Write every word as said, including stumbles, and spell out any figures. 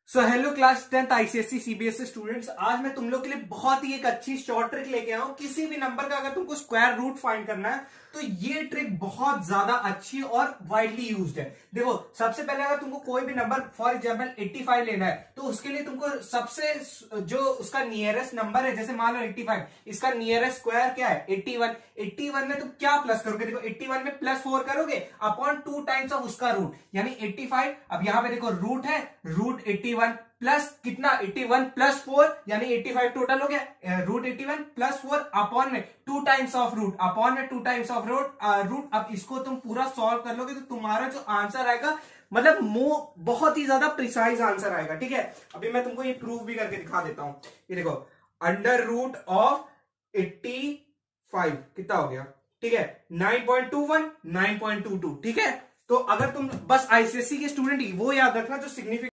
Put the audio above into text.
सो hello class tenth ICSC CBSE students, आज मैं तुम लोग के लिए बहुत ही एक अच्छी शॉर्ट ट्रिक लेके आया हूं। किसी भी नंबर का अगर तुमको स्क्वायर रूट फाइंड करना है तो ये ट्रिक बहुत ज्यादा अच्छी और वाइडली यूज्ड है। देखो, सबसे पहले अगर तुमको कोई भी नंबर फॉर एग्जांपल पचासी लेना है तो उसके लिए तुमको सबसे जो उसका नियरेस्ट नंबर है, जैसे मान लो पचासी, इसका नियरेस्ट स्क्वायर क्या है इक्यासी। इक्यासी में तुम क्या प्लस करोगे? देखो, इक्यासी में प्लस फोर करोगे अपॉन टू टाइम्स ऑफ उसका रूट, यानी पचासी। अब यहां पे देखो रूट है, रूट इक्यासी प्लस कितना इक्यासी प्लस फोर यानी पचासी टोटल हो गया। रूट इक्यासी प्लस फोर अपॉन में two times of root, upon में two times of root root अब इसको तुम पूरा सॉल्व कर लोगे तो तुम्हारा जो आंसर आएगा, मतलब मो बहुत ही ज्यादा प्रिसाइज आंसर आएगा। ठीक है, अभी मैं तुमको ये प्रूफ भी करके दिखा देता हूं। ये देखो, अंडर रूट ऑफ पचासी कितना हो गया? ठीक है, nine point two one, nine point two two. ठीक है, तो अगर तुम बस आईसीएससी के स्टूडेंट ही वो याद रखना जो सिग्निफिकेंट